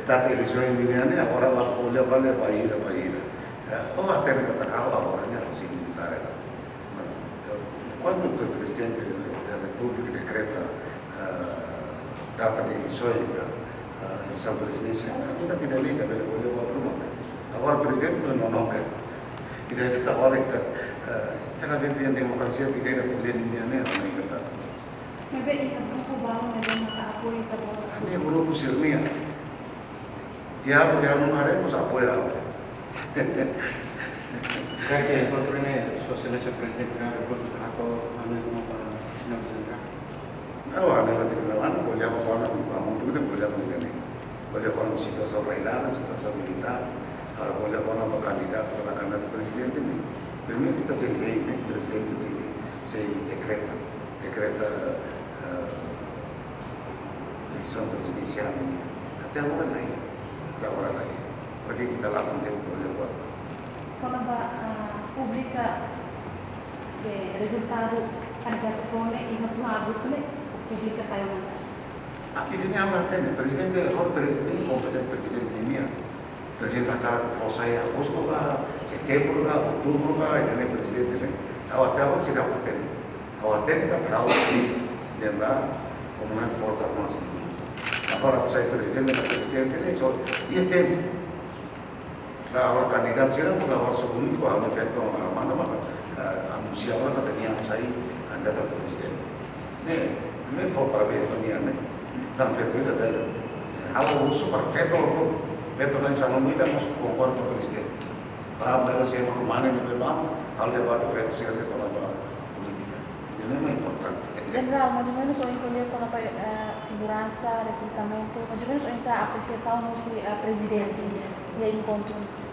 data elezioni di anni, ora va a fare paira. O a terra da ora ne così militare. Quando il Presidente della Repubblica decreta data di elezioni in San Presidenza, non ti dà lì, volevo approvare. Agora o Presidente non è che agora la vedi in democrazia che deve voler indiane non è che ma beh, il gruppo bago nella apoio ini grupo sirnia diabo que não haremos apoiar Kaya control na social sa presidente na report ako ano yung mga sinabi. Kalau ada yang tidak boleh apa kamu tu boleh apa ni boleh kalau situasi rainan situasi militar boleh kalau kandidat presidente ni primeiro kita tem que presidente tem que se decreta eleição presidencial até agora lá porque kita lakukan dia boleh buat kalau publica resultado kandidat phone ingat Agosto ni publica saya mandat. Ini apa tadi presidente ini kompeten presidente ini presidente akan saya Agosto lah Setembro lah Oktober lah ini presidente ni awak tahu sih dah kompeten awak tahu tak tahu ni jenderal komunan força armada agora saya presidente ni so dia tem agora candidat sih lah agora sebelum itu ada efekto mana anunciaban que teníamos ahí candidato a presidente não foi para ver a né não foi tudo bem algo uso para feito lá em São Luís nós concordo com o presidente para ver se é humano e não ao debate feito se é de política isso é muito importante General, mais ou menos o encolher com a segurança, recrutamento, mais ou menos a apreciação do presidente e a encontro